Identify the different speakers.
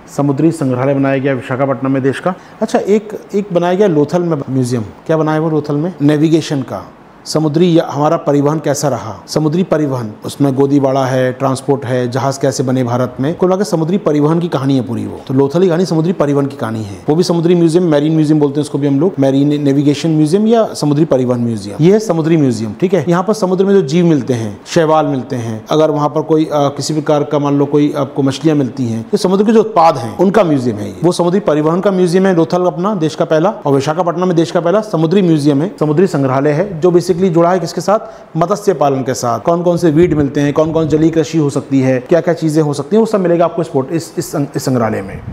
Speaker 1: समुद्री संग्रहालय बनाया गया विशाखापट्टनम में देश का। अच्छा, एक बनाया गया लोथल में म्यूजियम। क्या बनाया वो लोथल में? नेविगेशन का, समुद्री हमारा परिवहन कैसा रहा, समुद्री परिवहन, उसमें गोदीबाड़ा है, ट्रांसपोर्ट है, जहाज कैसे बने भारत में, कुल मिलाकर समुद्री परिवहन की कहानी है पूरी वो। तो लोथल की कहानी समुद्री परिवहन की कहानी है। वो भी समुद्री म्यूजियम, मैरीन म्यूजियम बोलते हैं उसको भी हम लोग, मैरीन नेविगेशन म्यूजियम या समुद्री परिवहन म्यूजियम। ये है समुद्री म्यूजियम, ठीक है। यहाँ पर समुद्र में जो जीव मिलते हैं, शैवाल मिलते हैं, अगर वहाँ पर कोई किसी प्रकार का मान लो कोई आपको मछलियाँ मिलती हैं, तो समुद्र के जो उत्पाद हैं उनका म्यूजियम है। वो समुद्री परिवहन का म्यूजियम है लोथल अपना, देश का पहला, और विशाखापट्टनम में देश का पहला समुद्री म्यूजियम है, समुद्री संग्रहालय है, जो बेसिकली जुड़ा है किसके साथ? मत्स्य पालन के साथ। कौन कौन से वीड मिलते हैं, कौन कौन जलीय कृषि हो सकती है, क्या क्या चीजें हो सकती हैं, वो सब मिलेगा आपको इस संग्रहालय में।